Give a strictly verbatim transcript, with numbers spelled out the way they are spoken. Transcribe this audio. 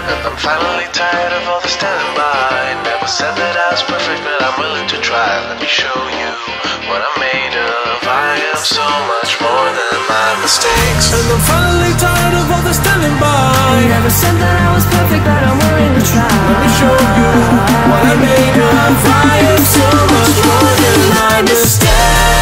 And I'm finally tired of all the standing by. Never said that I was perfect, but I'm willing to try. Let me show you what I'm made of. I am so much more than my mistakes. And I'm finally tired of all the standing by. Never said that I was perfect, but I'm willing to try. Let me show you what I'm made of. I am so much more than my mistakes.